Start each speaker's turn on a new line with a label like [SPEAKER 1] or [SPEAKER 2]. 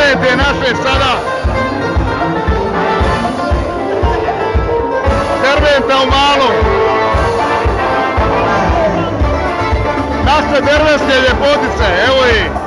[SPEAKER 1] pogledajte naše sada Derventa u malom. Naše dervenske ljepotice, evo ih.